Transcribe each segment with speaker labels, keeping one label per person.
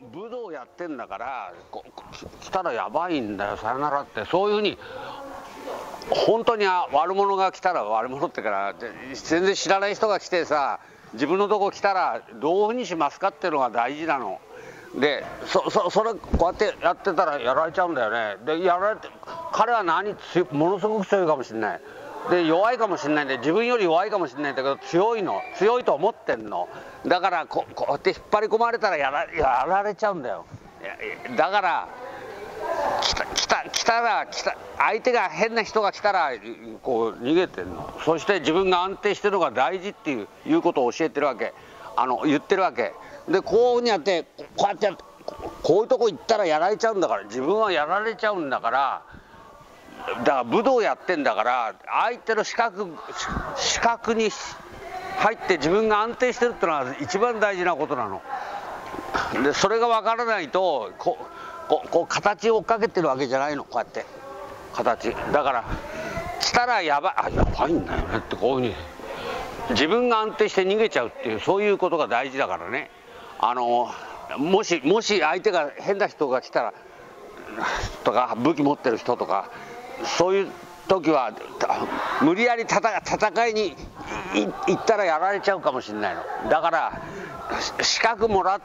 Speaker 1: 武道やってんだから来たらやばいんだよさよならって、そういうふうに本当に悪者が来たら、悪者ってから全然知らない人が来てさ、自分のとこ来たらどういうふうにしますかっていうのが大事なので、それこうやってやってたらやられちゃうんだよね。でやられて、彼はものすごく強いかもしれないで、弱いかもしれないんで、自分より弱いかもしれないんだけど、強いと思ってんの。だからこうやって引っ張り込まれたらやられちゃうんだよ。だから来たら相手が変な人が来たらこう逃げてんの。そして自分が安定してるのが大事っていうことを教えてるわけ、言ってるわけで、こういうふうにやってこうやってこういうとこ行ったらやられちゃうんだから、自分はやられちゃうんだから、だから武道やってんだから、相手の視覚に入って自分が安定してるってのは一番大事なことなので、それが分からないとこう形を追っかけてるわけじゃないの。こうやって形だから、来たらやばいんだよねって、こういうふうに自分が安定して逃げちゃうっていう、そういうことが大事だからね。もし相手が変な人が来たらとか、武器持ってる人とか、そういう時は無理やり戦いに行ったらやられちゃうかもしれないの。だから資格もらって、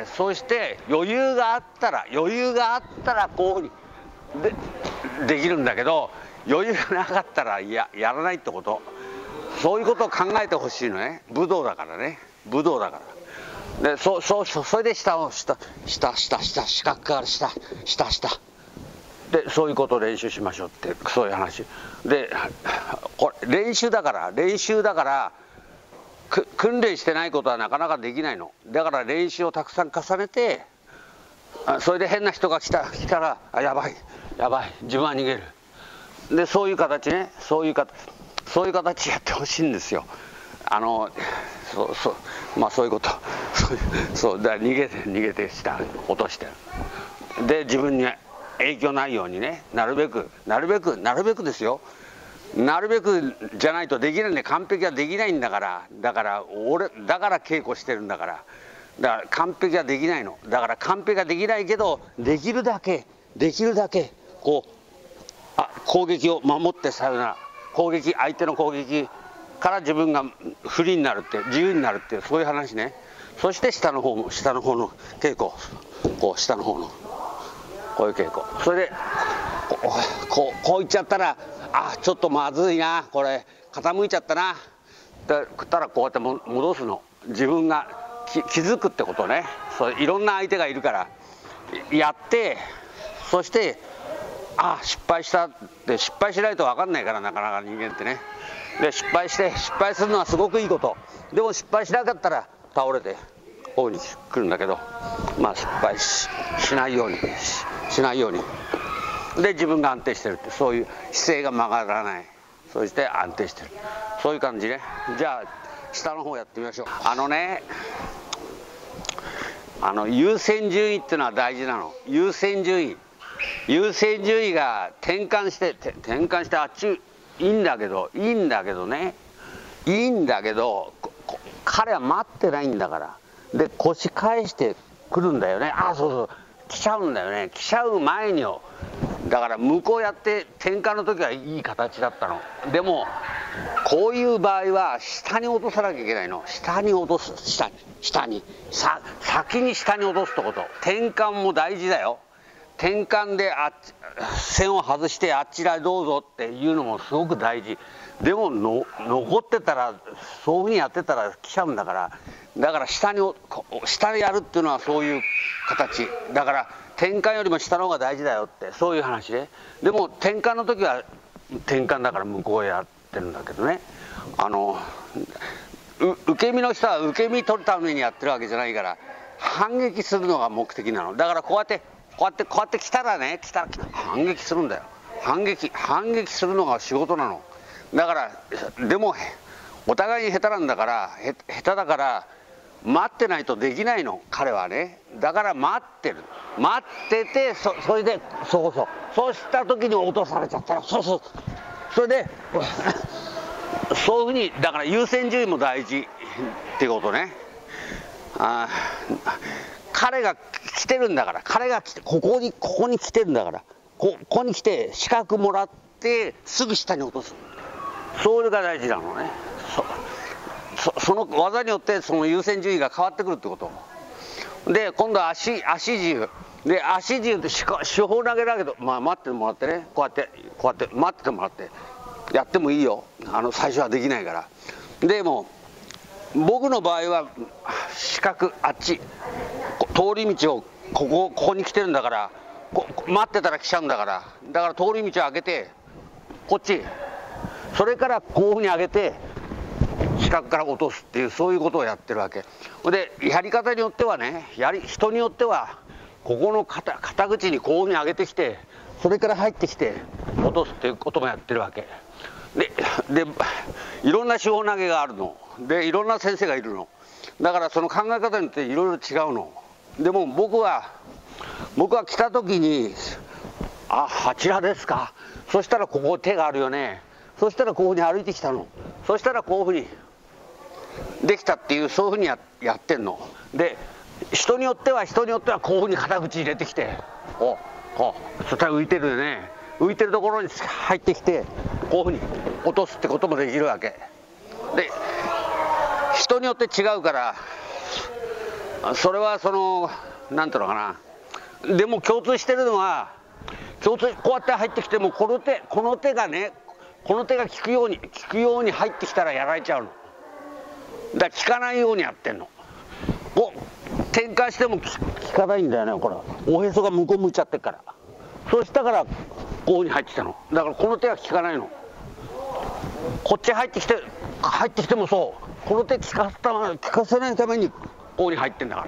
Speaker 1: そして余裕があったらこういうふうにできるんだけど、余裕がなかったらやらないってこと、そういうことを考えてほしいのね。武道だからね、武道だから。でそれで下資格から下で、そういうことを練習しましょうって、そういう話で、これ練習だから訓練してないことはなかなかできないの。だから練習をたくさん重ねて、それで変な人が来たらやばい自分は逃げるで、そういう形ね、そういう形やってほしいんですよ。そういうことそうだから逃げて下落としてで、自分に影響ないようにね、なるべくですよ。なるべくじゃないとできないんで、完璧はできないんだから、だから稽古してるんだから、完璧はできないの。だから完璧はできないけど、できるだけこう攻撃を守ってさよなら、相手の攻撃から自分がフリーになるって、自由になるっていう、そういう話ね。そして下の方の稽古、こう下の方のこういう稽古、それでこういっちゃったら、ちょっとまずいな、これ傾いちゃったなって食ったら、こうやって戻すの。自分が気づくってことね。いろんな相手がいるからやって、そして失敗したって、失敗しないと分かんないから、なかなか人間ってね。で失敗するのはすごくいいこと。でも失敗しなかったら倒れてこういうふうに来るんだけど、失敗しないようにで、自分が安定してるって、そういう姿勢が曲がらない、そして安定してる、そういう感じね。じゃあ下の方やってみましょう。優先順位っていうのは大事なの。優先順位が転換してあっちいいんだけどね、いいんだけど、彼は待ってないんだから。で腰返してくるんだよね。来ちゃうんだよね。来ちゃう前によ。だから向こうやって転換の時はいい形だったの。でもこういう場合は下に落とさなきゃいけないの。下に落とす、先に下に落とすってこと。転換も大事だよ。転換で線を外してあちらへどうぞっていうのもすごく大事。でも残ってたら、そういうふうにやってたら来ちゃうんだから。だから下でやるっていうのはそういう形だから、転換よりも下の方が大事だよって、そういう話で。でも転換の時は転換だから向こうへやってるんだけどね、受け身の人は受け身取るためにやってるわけじゃないから、反撃するのが目的なの。だからこうやって来たら反撃するんだよ。反撃するのが仕事なの。だからでもお互いに下手なんだから、下手だから待ってないとできないの、彼はね。だから待ってて、それでそうした時に落とされちゃったら、それでそういうふうに、だから優先順位も大事っていうことね。 彼が来てるんだから、彼が来てここに来てるんだから、ここに来て資格もらってすぐ下に落とす、それが大事なのね。その技によってその優先順位が変わってくるってことで、今度は足自由で、足自由って手法投げだけど、まあ、待ってもらってね、こうやって待っててもらってやってもいいよ、最初はできないから。でも僕の場合は四角、あっち通り道をここに来てるんだから、待ってたら来ちゃうんだから、だから通り道を開けてこっち、それからこういうふうに上げて四角から落とすっていう、そういうことをやってるわけで、やり方によってはね、人によってはここの肩口にこういうふうに上げてきて、それから入ってきて落とすっていうこともやってるわけで、いろんな手法投げがあるので、いろんな先生がいるのだから、その考え方によっていろいろ違うの。でも僕は来た時に、あちらですか、そしたらここ手があるよね、そしたらこういうふうに歩いてきたの、そしたらこういうふうにできたっていう、そういうふうにやってんので、人によってはこういうふうに肩口入れてきて、そしたら浮いてるよね、浮いてるところに入ってきてこういうふうに落とすってこともできるわけで、人によって違うから、それはなんていうのかな、でも共通してるのは、こうやって入ってきても、この手が効くように入ってきたらやられちゃうのだから、効かないようにやってんの。転換しても効かないんだよね、これおへそが向こう向いちゃってるから。そうしたからこういうふうに入ってきたのだから、この手は効かないの。こっち入ってきてもそう、この手効かせないためにこういうふうに入ってんだ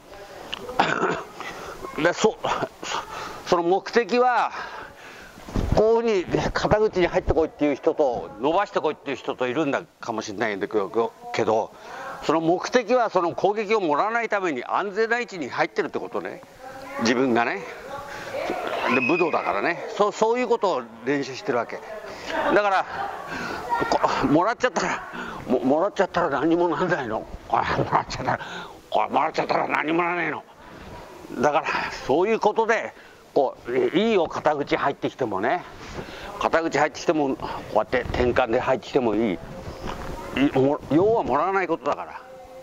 Speaker 1: からで、その目的はこういうふうに肩口に入ってこいっていう人と、伸ばしてこいっていう人といるんだかもしれないんだけど、その目的はその攻撃をもらわないために安全な位置に入ってるってことね、自分がね。で武道だからね、そういうことを練習してるわけだから、もらっちゃったら何もなんないの、もらっちゃったら何もならないのだから、そういうことでいいよ、肩口入ってきてもね、こうやって転換で入ってきてもいい、要はもらわないことだから、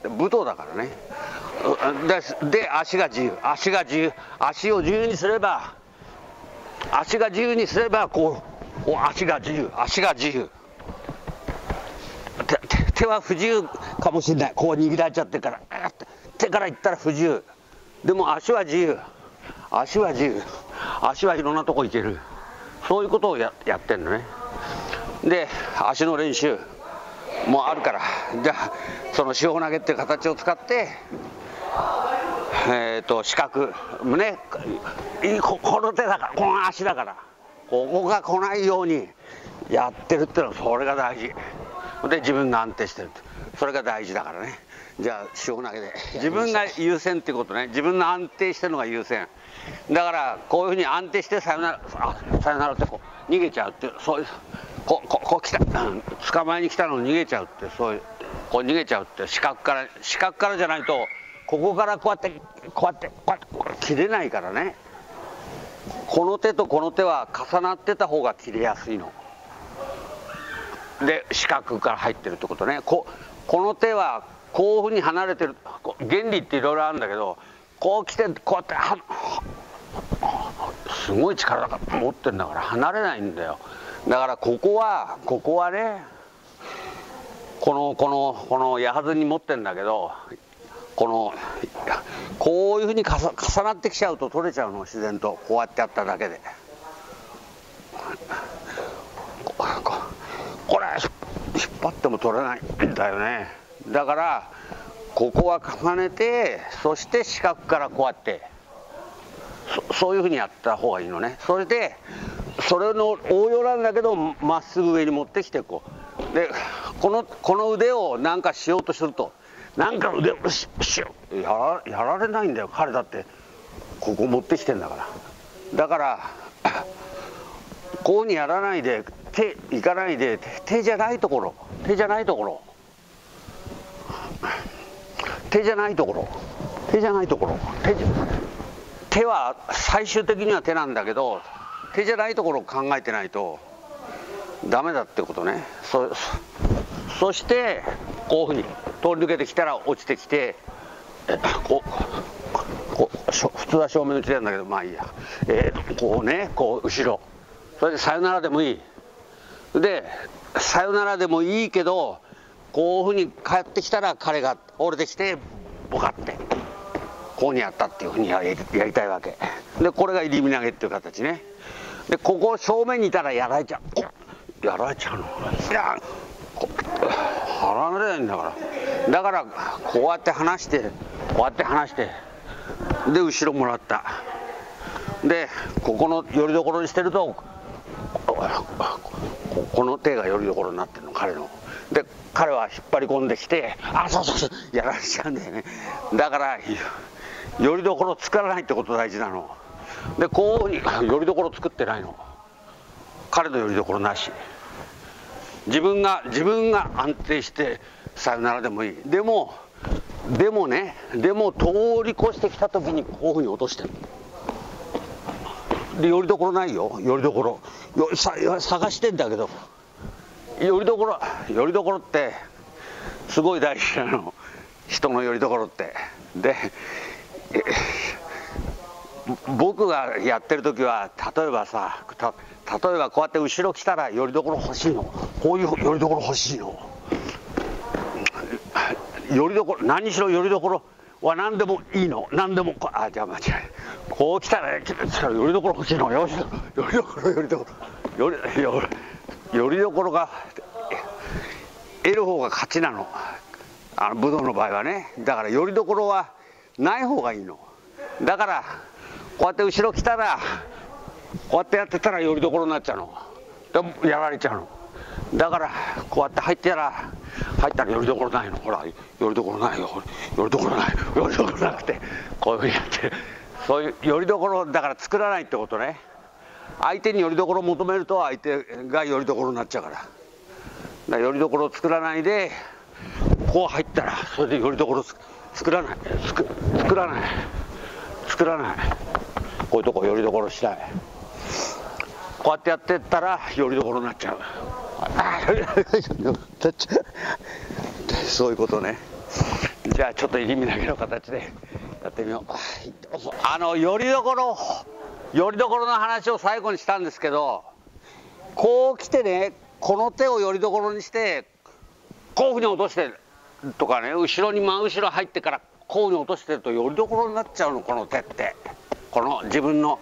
Speaker 1: 武道だからね。で足を自由にすれば、足が自由、手は不自由かもしれない、こう握られちゃってから、手からいったら不自由、でも足は自由、足はいろんなとこ行ける、そういうことをやってんのね。で足の練習もあるから、じゃあその四方投げっていう形を使って、四角ね、この手だから、この足だから、ここが来ないようにやってるっていうのは、それが大事で、自分が安定してるって、それが大事だからね。じゃあ四方投げで自分が優先ってことね、自分の安定してるのが優先だから、こういうふうに安定してさよならって逃げちゃうっていう、そういう来た、捕まえに来たのに逃げちゃうって、そういう逃げちゃうって、四角からじゃないと、ここからこうやって切れないからね。この手とこの手は重なってた方が切れやすいので、四角から入ってるってことね。この手はこういうふうに離れてる、原理っていろいろあるんだけど、こう来てこうやってすごい力持ってるんだから離れないんだよ。だからここはね、この矢はずに持ってるんだけど、こういうふうに重なってきちゃうと取れちゃうの、自然とこうやってやっただけで。これ引っ張っても取れないんだよね。だからここは重ねて、そして四角からこうやってそういうふうにやった方がいいのね。それでそれの応用なんだけど、まっすぐ上に持ってきてこうで、この腕をなんかしようとすると、なんか腕をやられないんだよ。彼だってここ持ってきてんだから。だからこういうふうにやらないで、手いかないで、手じゃないところ手じゃないところ、手は最終的には手なんだけど、手じゃないところを考えてないとダメだってことね。そしてこういうふうに通り抜けてきたら落ちてきて、普通は正面打ちなんだけど、まあいいや、こうね、こう後ろ、それでさよならでもいい。でさよならでもいいけど、こういうふうに帰ってきたら彼が折れてきてボカってこうにやったっていうふうにやりたいわけで、これが入り身投げっていう形ね。でここ正面にいたらやられちゃう、やられちゃうの、いや離れないんだから、だからこうやって離して、こうやって離して、で後ろもらった。でここのよりどころにしてると、この手がよりどころになってるの、彼の。で彼は引っ張り込んできて、そうやられちゃうんだよね。だからよりどころ作らないってこと大事なの。でこういうふうによりどころ作ってないの、彼のよりどころなし。自分が安定してさよならでもいい。でも通り越してきた時にこういうふうに落としてる。でよりどころないよ、よりどころ探してんだけど、よりどころってすごい大事なの、人のよりどころって。で僕がやってる時は、例えばこうやって後ろ来たらよりどころ欲しいの、こういうよりどころ欲しいの。よりどころ、何しろよりどころは何でもいいの、何でもじゃあ間違え、こう来たらよりどころ欲しいの、よりどころが得る方が勝ちなの、武道の場合はね。だからよりどころはない方がいいの。だからこうやって後ろ来たら、こうやってやってたらよりどころになっちゃうの、でやられちゃうの。だからこうやって入ったらよりどころないの、ほらよりどころないよ、よりどころなくて、こういうふうにやってる。そういうよりどころだから作らないってことね。相手によりどころを求めると相手がよりどころになっちゃうから、よりどころを作らないで、こう入ったらそれでよりどころ作らない、こういうとこよりどころしない、こうやってやってったらよりどころになっちゃう。そういうことね。じゃあちょっと入り身投げの形でやってみよう。よりどころの話を最後にしたんですけど、こう来てね、この手をよりどころにしてこういうふうに落としてとかね、後ろに真後ろ入ってからこういうふうに落としてるとよりどころになっちゃうの、この手って。この自分の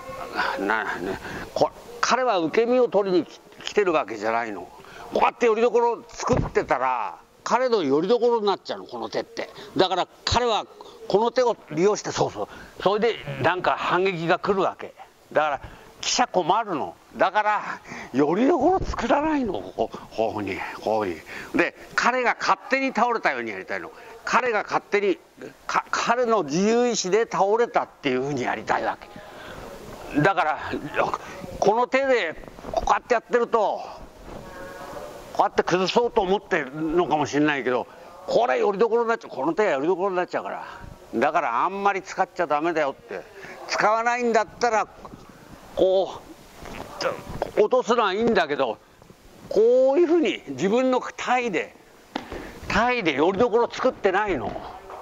Speaker 1: 彼は受け身を取りに来てるわけじゃないの。こうやってよりどころを作ってたら彼のよりどころになっちゃうの、この手って。だから彼はこの手を利用して、それでなんか反撃が来るわけだから、記者困るの。だからよりどころ作らないの、こういうふうにで、彼が勝手に倒れたようにやりたいの。彼が勝手に彼の自由意志で倒れたっていうふうにやりたいわけだから、この手でこうやってやってると、こうやって崩そうと思ってるのかもしれないけど、これよりどころになっちゃう、この手がよりどころになっちゃうから、だからあんまり使っちゃダメだよって。使わないんだったらこう落とすのはいいんだけど、こういうふうに自分の体でよりどころ作ってないの、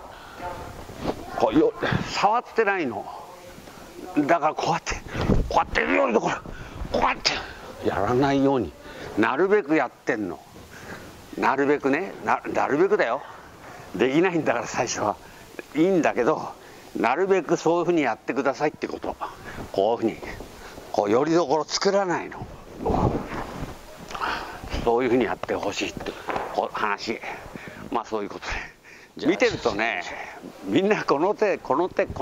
Speaker 1: 触ってないの。だからこうやってよりどころこうやってやらないようになるべくやってんの。なるべくね、なるべくだよ。できないんだから最初はいいんだけど、なるべくそういうふうにやってくださいってこと。こういうふうによりどころ作らないの、そういうふうにやってほしいって話。まあそういうことで見てるとね、みんなこの手でこ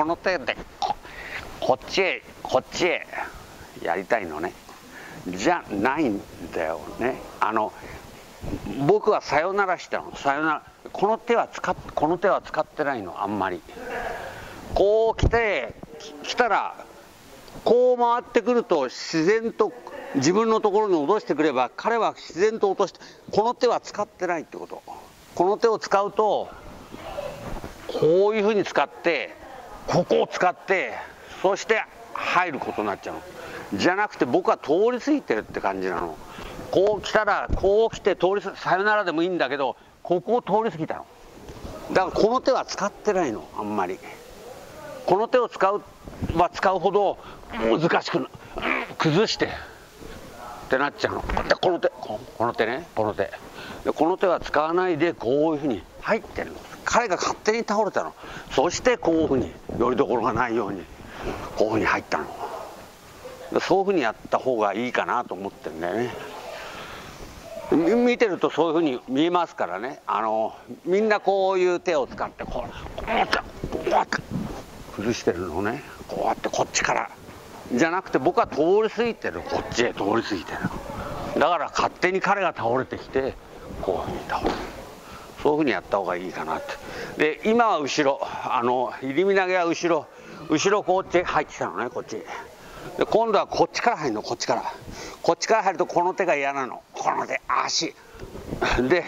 Speaker 1: っちへやりたいのね、じゃないんだよね。僕はさよならしたの。さよなら、この手は使ってないの、あんまり。こう来たらこう回ってくると自然と自分のところに落としてくれば、彼は自然と落として、この手は使ってないってこと。この手を使うとこういうふうに使って、ここを使って、そして入ることになっちゃうの。じゃなくて僕は通り過ぎてるって感じなの。こう来たら、こう来て通り過ぎ、さよならでもいいんだけど、ここを通り過ぎたの。だからこの手は使ってないの、あんまり。この手を使うは使うほど難しく崩してってなっちゃうの。でこの手、この手ね、この手で、この手は使わないでこういうふうに入ってるの。彼が勝手に倒れたの。そしてこういうふうによりどころがないようにこういうふうに入ったの。でそういうふうにやった方がいいかなと思ってるんだよね。見てるとそういうふうに見えますからね。みんなこういう手を使ってこうやって崩してるのね。こうやってこっちからじゃなくて、僕は通り過ぎてる、こっちへ通り過ぎてる。だから勝手に彼が倒れてきてこういうふうに倒れる。そういうふうにやった方がいいかなって。で今は後ろ、入り身投げは後ろこっち入ってきたのね、こっちで。今度はこっちから入るの。こっちから入るとこの手が嫌なの。この手、足で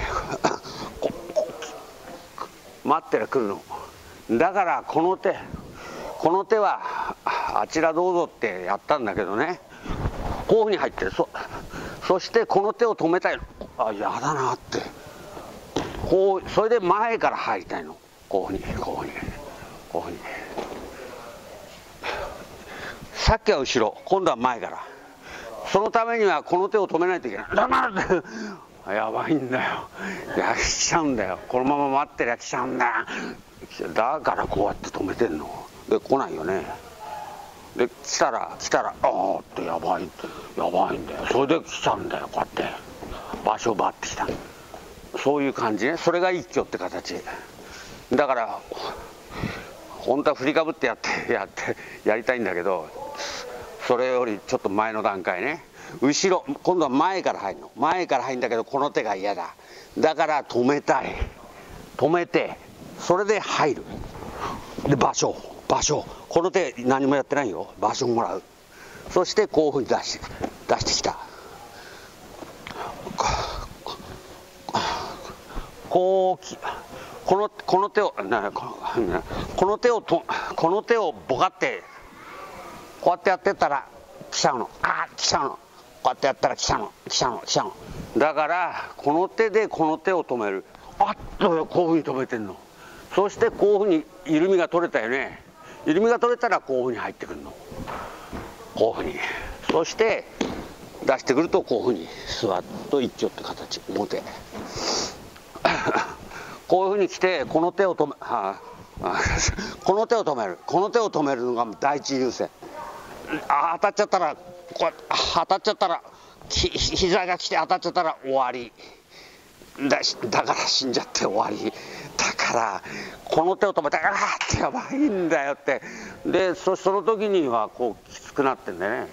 Speaker 1: 待ってら来るの。だからこの手はあちらどうぞってやったんだけどね、こういうふうに入ってる。そしてこの手を止めたいの。嫌だなって、こう、それで前から入りたいの。こういうふうにさっきは後ろ、今度は前から。そのためにはこの手を止めないといけない。だなってやばいんだよ。来ちゃうんだよ。このまま待ってりゃ来ちゃうんだよ。だからこうやって止めてんの。で来ないよね。で来たらってやばいんだよ。それで来ちゃうんだよ。こうやって場所をバッてきた。そういう感じね。それが一挙って形だから、本当は振りかぶってやりたいんだけど、それよりちょっと前の段階ね。後ろ、今度は前から入るの。前から入るんだけどこの手が嫌だ。だから止めたい。止めて、それで入る。で場所、この手何もやってないよ。場所もらう。そしてこういうふうに出してきた。この手をボカってこうやってやってったら来ちゃうの。来ちゃうの。こうやってやったら来ちゃうの。だからこの手でこの手を止める。こういうふうに止めてんの。そしてこういうふうに緩みが取れたよね。緩みが取れたらこういうふうに入ってくるの。こういうふうに。そして出してくるとこういうふうにスワッと一丁って形。表こういうふうに来て、この手を止めるのが第一優先。当たっちゃったら膝が来て当たっちゃったら終わりだから死んじゃって終わりだから、この手を止めてってやばいんだよって。でその時にはこうきつくなってんでね。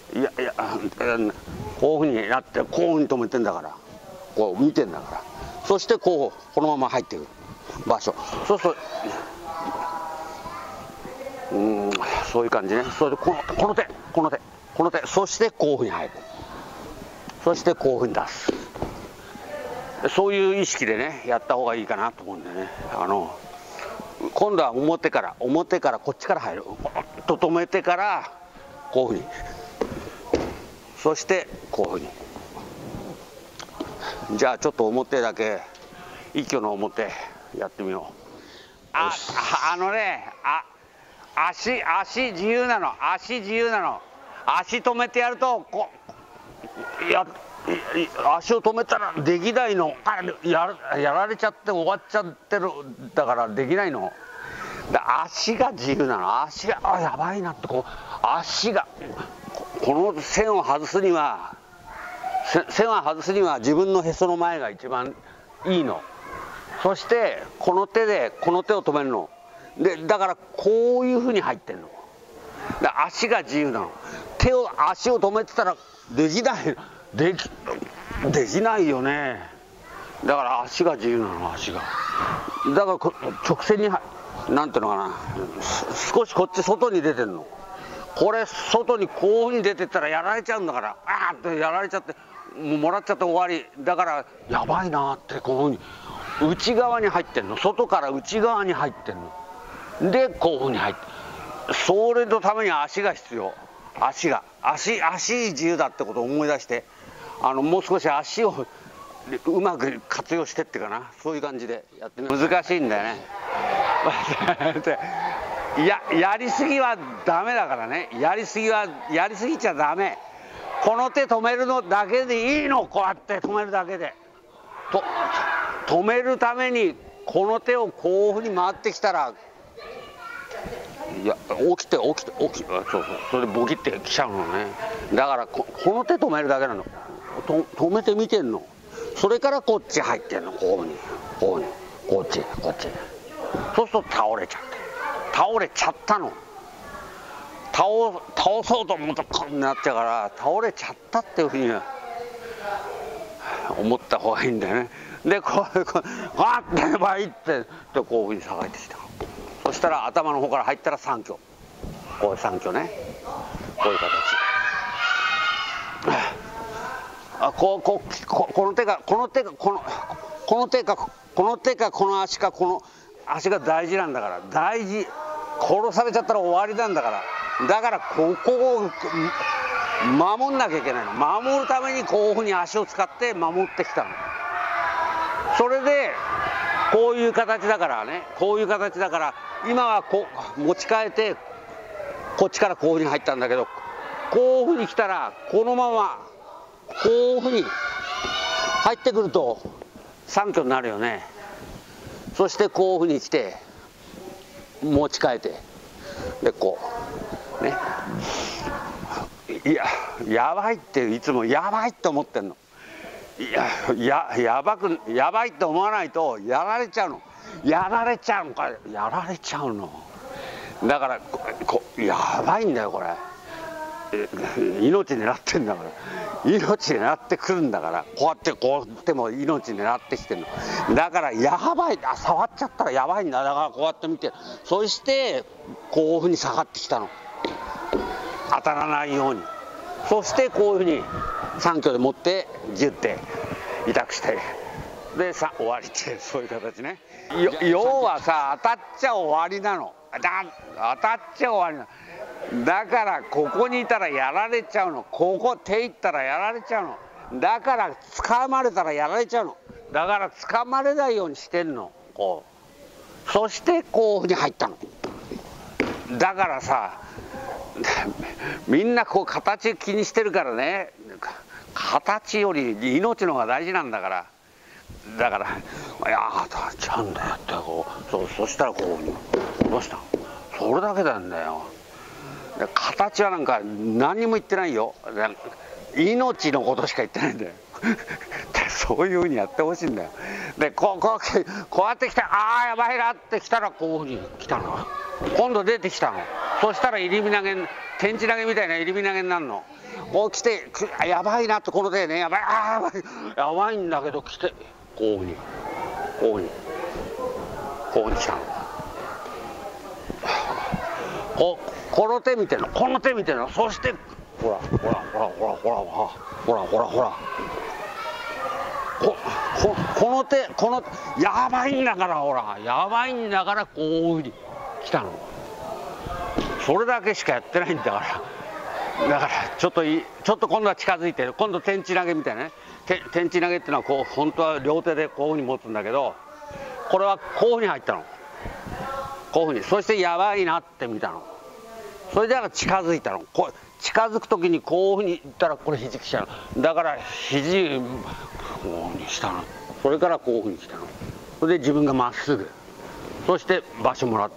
Speaker 1: こういうふうになって、こういうふうに止めてんだから、こう見てんだから。そしてこのまま入ってくる場所。そうするとそういう感じね。それでこの手、そしてこういうふうに入る。そしてこういうふうに出す。そういう意識でねやった方がいいかなと思うんでね。今度は表からこっちから入る。と止めてからこういうふうに、そしてこういうふうに。じゃあちょっと表だけ、一挙の表やってみよう。足自由なの。足止めてやると足を止めたらできないの。やられちゃって終わっちゃってる。だからできないの。足が自由なの。足がやばいなって、足がこの線を外すには自分のへその前が一番いいの。そしてこの手でこの手を止めるので、だからこういうふうに入ってんの。足が自由なの。足を止めてたらできないよね。だから足が自由なの。足がだから直線になんていうのかな、少しこっち外に出てんの。これ外にこういうふうに出てったらやられちゃうんだから、ってやられちゃってもらっちゃって終わりだから、やばいなって、こういうふうに内側に入ってんの、外から内側に入ってんので、こういうふうに入って、それのために足が必要。足自由だってことを思い出して、もう少し足をうまく活用してってかな、そういう感じでやってみる。難しいんだよねやりすぎはダメだからね。やりすぎちゃダメ。この手止めるのだけでいいの。こうやって止めるだけで止めるためにこの手をこういうふうに回ってきたら、いや起きてそうそれでボキってきちゃうのね。だからこの手止めるだけなの。止めてみてんの。それからこっち入ってんの。こういうふうにこっちそうすると倒れちゃったの。倒そうと思ったらこうなっちゃうから、倒れちゃったっていうふうに思った方がいいんだよね。でこうわってバイってこういうふうに下がってきた。そしたら頭の方から入ったら三挙、こういう三挙ね、こういう形。この手かこの足かこの足が大事なんだから。大事。殺されちゃったら終わりなんだから。だからここを守んなきゃいけないの。守るためにこういうふうに足を使って守ってきたの。それでこういう形だからね、こういう形だから今はこう持ち替えてこっちからこういうふうに入ったんだけど、こういうふうに来たらこのままこういうふうに入ってくると三挙になるよね。そしてこういうふうに来て持ち替えて、でこうね、やばいっていつもやばいって思ってんの。やばいって思わないとやられちゃうの。やられちゃうの。だからやばいんだよこれ。命狙ってんだから、命狙ってくるんだから、こうやっても命狙ってきてるの。だからやばい、触っちゃったらやばいんだ。だからこうやって見て、そしてこういうふうに下がってきたの。当たらないように。そしてこういうふうに3挙で持って10手委託してで終わりって、そういう形ね。要はさ、当たっちゃ終わりなの。当たっちゃ終わりなの。だからここにいたらやられちゃうの。ここ手いったらやられちゃうの。だから掴まれたらやられちゃうの。だから掴まれないようにしてんの。こう。そしてこういうふうに入ったの。だからさ、みんなこう形気にしてるからね。形より命の方が大事なんだから。だからいや当たっちゃうんだよってこう。そしたらこういうふうにどうしたの。それだけなんだよ。形はなんか何にも言ってないよ。命のことしか言ってないんだよそういうふうにやってほしいんだよ。でこうやってきて、ああやばいなってきたらこういうふうに来たの。今度出てきたの。そしたら入身投げ、天地投げみたいな入身投げになるの。こう来てやばいなって、この手ね、やばいんだけど来てこういうふうにこういうふうに来たの。この手見てるの、この手見てるの。そしてほらこの手やばいんだから、ほらやばいんだから、こういうふうに来たの。それだけしかやってないんだから。だからちょっと今度は近づいてる。今度天地投げみたいなね。天地投げっていうのはこう本当は両手でこういうふうに持つんだけど、これはこういうふうに入ったの。こういうふうに。そしてやばいなって見たの。それで近づいたの。近づく時にこういうふうにいったらこれ肘きちゃう。だから肘こういうふうにしたの。それからこういうふうに来たの。それで自分がまっすぐ。そして場所もらって。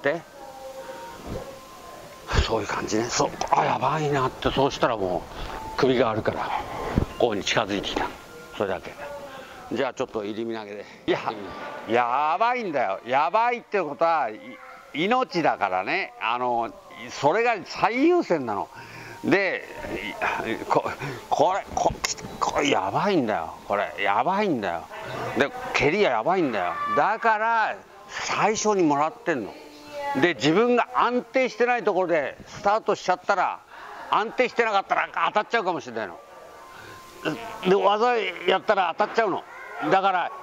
Speaker 1: そういう感じね。やばいなって。そうしたらもう首があるからこういうふうに近づいてきた。それだけ。じゃあちょっと入身投げで。やばいんだよ。やばいってことは命だからね。それが最優先なの。でこれやばいんだよ。これやばいんだよ。で蹴りやばいんだよ。だから最初にもらってんの。で自分が安定してないところでスタートしちゃったら、安定してなかったら当たっちゃうかもしれないの。で技やったら当たっちゃうの。だから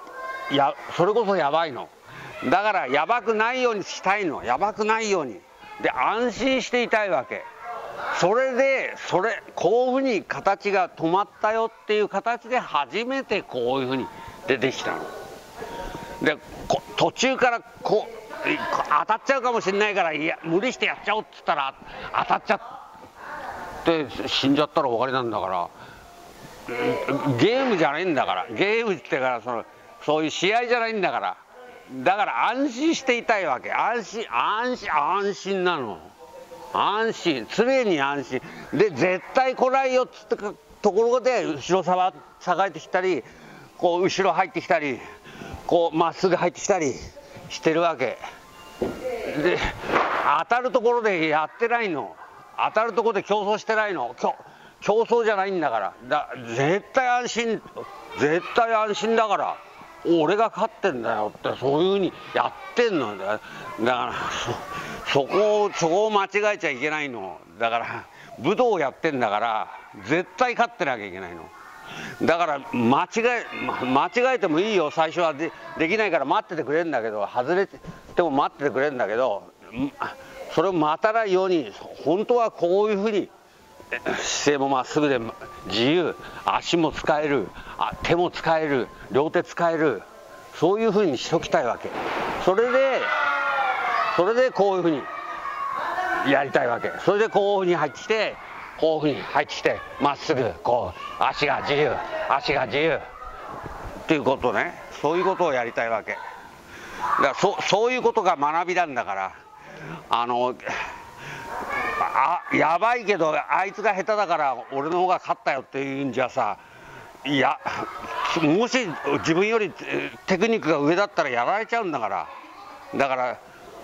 Speaker 1: それこそやばいの。だからやばくないようにしたいの。やばくないようにで安心していたいわけ。それでこういうふうに形が止まったよっていう形で初めてこういうふうに出てきたの。で途中から当たっちゃうかもしれないから無理してやっちゃおうっつったら当たっちゃって死んじゃったら終わりなんだから。ゲームじゃないんだから。ゲームってからそういう試合じゃないんだから。だから安心していたいわけ。安心なの。安心、常に安心で絶対来ないよっつってところで後ろ下がってきたり、こう後ろ入ってきたり、こうまっすぐ入ってきたりしてるわけで、当たるところでやってないの。当たるところで競争してないの。競争じゃないんだから。絶対安心だから、俺が勝ってんだよってそういうふうにやってんのだからそこを間違えちゃいけないの。だから武道をやってんだから絶対勝ってなきゃいけないの。だから間違えてもいいよ。最初はできないから待っててくれるんだけど、外れても待っててくれるんだけど、それを待たないように本当はこういうふうに姿勢もまっすぐで自由、足も使える、手も使える、両手使える、そういうふうにしときたいわけ。それでこういうふうにやりたいわけ。それでこういうふうに入ってきて、こういうふうに入ってきて、まっすぐこう足が自由っていうことね。そういうことをやりたいわけ。だからそういうことが学びなんだから。やばいけどあいつが下手だから俺の方が勝ったよっていうんじゃさ、もし自分よりテクニックが上だったらやられちゃうんだから。だから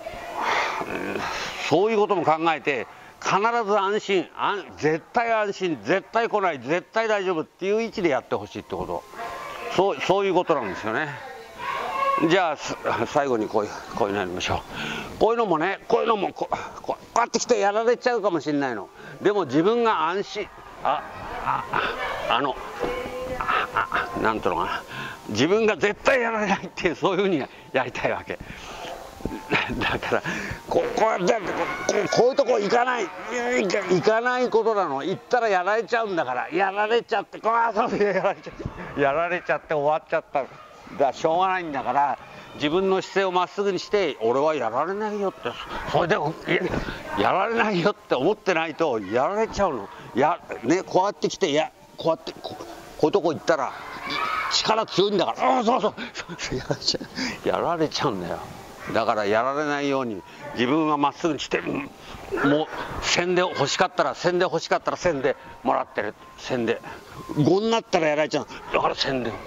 Speaker 1: そういうことも考えて必ず安心、絶対安心、絶対来ない、絶対大丈夫っていう位置でやってほしいってこと、そういうことなんですよね。じゃあ最後にこういうのやりましょう。こういうのもこうやってきてやられちゃうかもしれないの。でも自分が安心、なんとのかな、自分が絶対やられないっていう、そういうふうにやりたいわけ。だからこういうとこ行かないことなの。行ったらやられちゃうんだから。やられちゃってやられちゃって終わっちゃっただ、しょうがないんだから、自分の姿勢をまっすぐにして、俺はやられないよって、それでやられないよって思ってないとやられちゃうの。こうやってきてこうやってこういうとこ行ったら力強いんだから、やられちゃうんだよ。だからやられないように自分はまっすぐにして、もう線で欲しかったら線でもらってる。線で5になったらやられちゃう。だから線でね、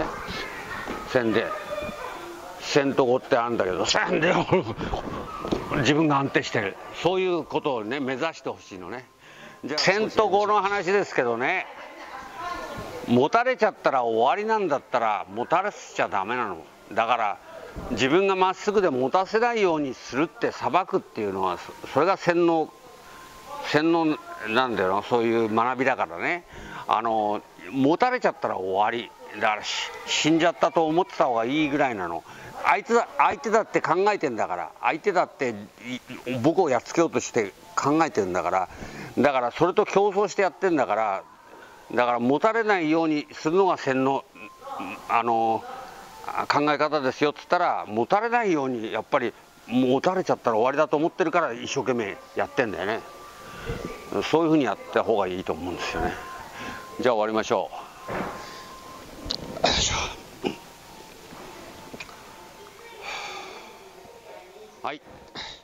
Speaker 1: 線と5ってあるんだけど、線で自分が安定してる、そういうことをね目指してほしいのね。じゃあ線と5の話ですけどね、持たれちゃったら終わりなんだったら持たれちゃダメなの。だから自分がまっすぐで持たせないようにするって、さばくっていうのはそれが洗脳なんだよな。そういう学びだからね。持たれちゃったら終わりだから、死んじゃったと思ってた方がいいぐらいなの。相手だって考えてんだから、相手だって僕をやっつけようとして考えてるんだから、だからそれと競争してやってんだから、だから持たれないようにするのが洗脳考え方ですよっつったら、持たれないように、やっぱり持たれちゃったら終わりだと思ってるから一生懸命やってんだよね。そういうふうにやった方がいいと思うんですよね。じゃあ終わりましょう。はい。